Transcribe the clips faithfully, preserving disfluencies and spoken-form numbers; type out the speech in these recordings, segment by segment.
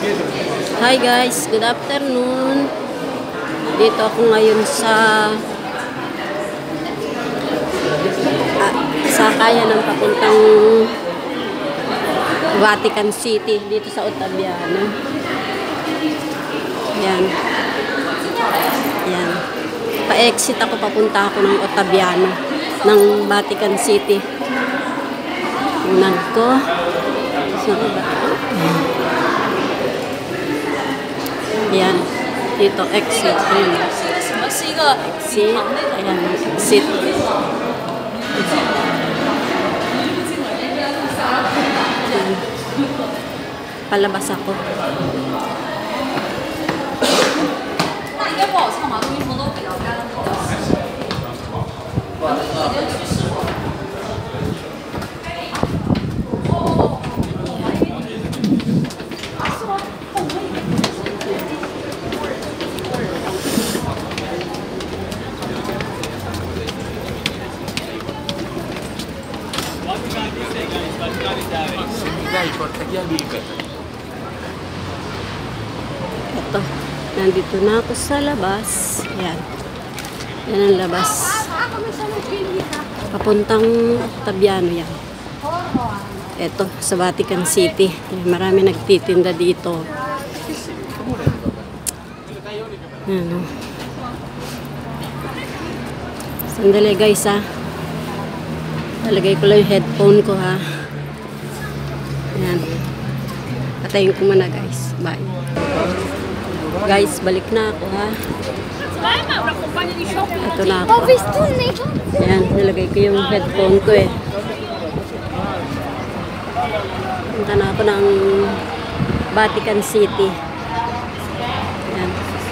Hi guys, good afternoon. Dito ako ngayon sa ah, sakaya ng papuntang Vatican City dito sa Ottaviano. Yan. Yan. Pa-exit ako, papunta ako ng Ottaviano ng Vatican City. Unan ko. Sorry ba? Yan. Dito, exit. Ayan. Exit. Ayan. Exit. Ayan. Palabas ako. Ito, nandito na ako sa labas. Yan. Yan ang labas. Papuntang Ottaviano yan. Ito, sa Vatican City. Marami nagtitinda dito. Ano. Sandali guys ha. Talagay ko lang yung headphone ko ha. Ayan. Patayin ko muna guys. Bye. Guys, balik na ako ha. Ito na ako. Ayan, nilagay ko yung headphone ko eh. Punta na ako ng Vatican City. Ayan.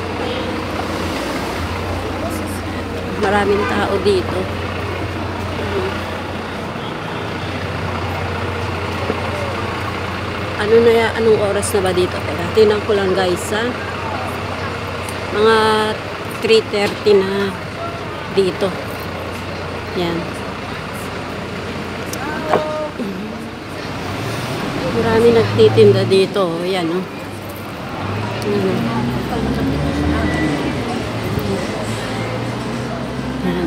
Maraming tao dito. Ano na ya, anong oras na ba dito? Teka, tinan ko lang guys ha. Mga three thirty na dito. Yan. Marami nagtitinda dito. Yan o. Oh. Yan. Yan.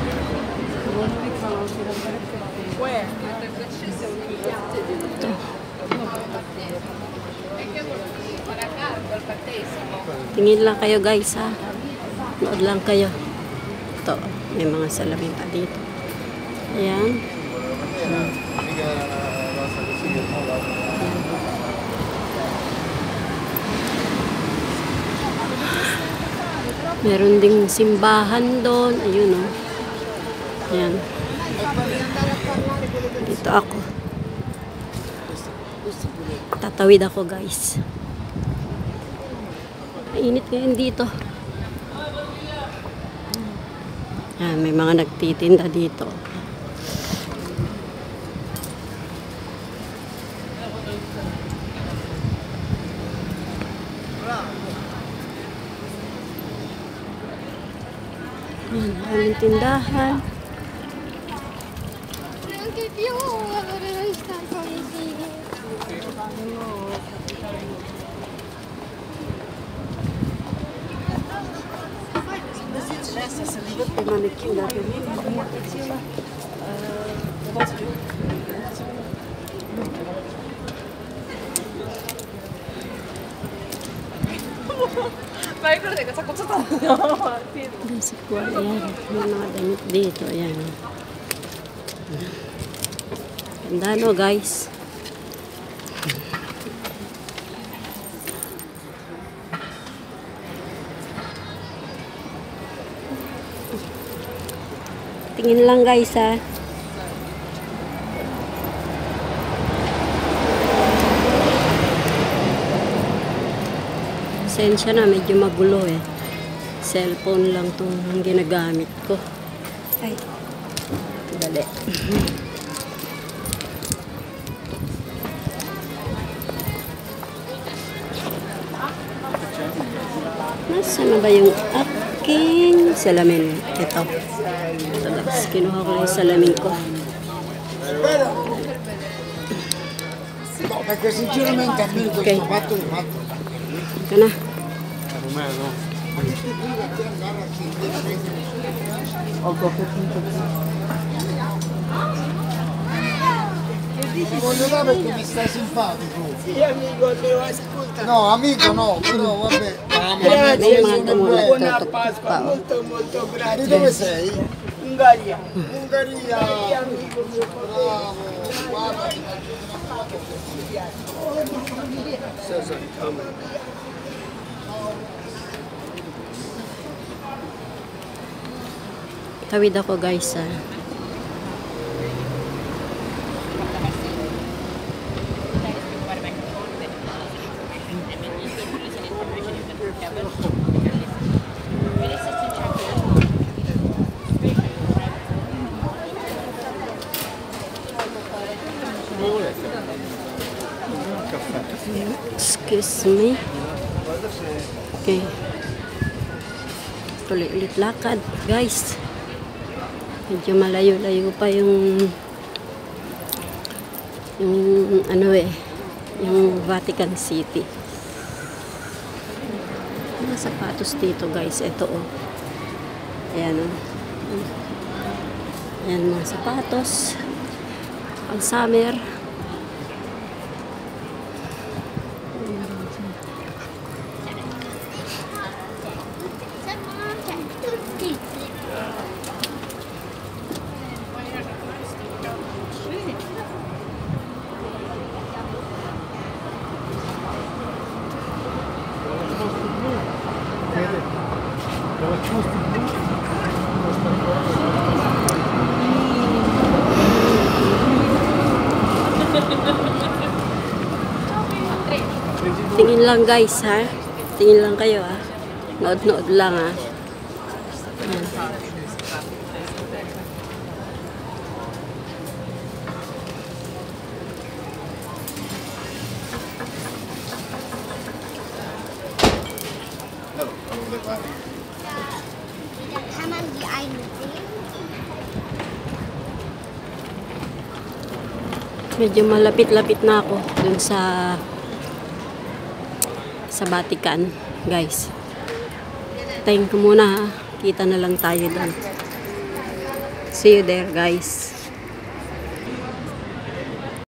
Tingin lang kayo guys ha. Nood lang kayo. Ito, may mga salamin pa dito. Ayan. Hmm. Meron ding simbahan doon. Ayun o. Oh. Ayan. Dito ako. Tatawid ako guys. Mainit ngayon dito. Yan, may mga nagtitinda dito. Yan, maraming tindahan. 마이크로 내가 자꾸 쳐다보냐. Nasa kuwan, ayan. May mga damit dito, ayan. Ganda no guys. Tingin lang guys ha. Pasensya na, medyo magulo eh. Cellphone lang itong ginagamit ko. Ay, dali. Nasaan na ba yung aking salamin? Ito. Ito guys, kinuha ko lang yung salamin ko. Perché sinceramente a me questo Ok. fatto è fatto. Ito na. Voglio dare perché mi stai simpatico. Sì, amico, devo ascoltare. No, amico no, però vabbè. Mamma mia, Grazie, May sono mga damo bello. buona nagtutok Pasqua, pa. Oh. molto molto Di grazie. dove sei? Ungaria. Ungheria. Amico mio, Bravo. Guarda. Tawid ako guys ah. Excuse me. Okay. Tuloy ulit lakad, guys. Medyo malayo-layo pa yung yung ano eh, yung Vatican City. Mga sapatos dito, guys. Ito oh. Ayan oh. Ayan mga sapatos. Pang summer. Tingin lang guys ha. Tingin lang kayo ha. Nood-nood lang ha. Ayan. Kann man die einen sehen? Medyo malapit-lapit na ako dun sa sa Vatican, guys. Tayin ko muna ha. Kita na lang tayo dun. See you there, guys.